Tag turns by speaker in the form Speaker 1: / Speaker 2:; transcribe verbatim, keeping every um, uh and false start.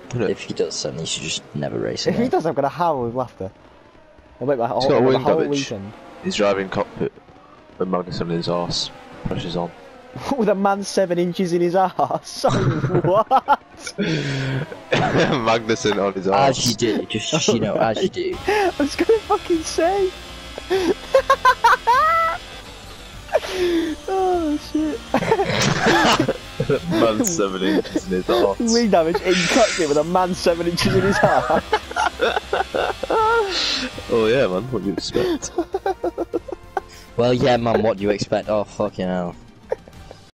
Speaker 1: If he does something, he should just never race
Speaker 2: If
Speaker 1: again.
Speaker 2: he does, I'm gonna howl with laughter. I'll make my whole,
Speaker 3: got a
Speaker 2: the
Speaker 3: wind
Speaker 2: whole
Speaker 3: damage.
Speaker 2: weekend.
Speaker 3: He's driving cockpit with Magnussen in his arse. Pressure's on.
Speaker 2: With a man seven inches in his arse. So what?
Speaker 3: Magnussen on his arse.
Speaker 1: As you do, just, just you know, as you do.
Speaker 2: I was gonna fucking say. Oh shit.
Speaker 3: Man seven inches in his arse.
Speaker 2: Wing damage in cockpit with a man seven inches in his arse.
Speaker 3: Oh yeah, man. What do you expect?
Speaker 1: Well, yeah, man, what do you expect? Oh, fucking hell.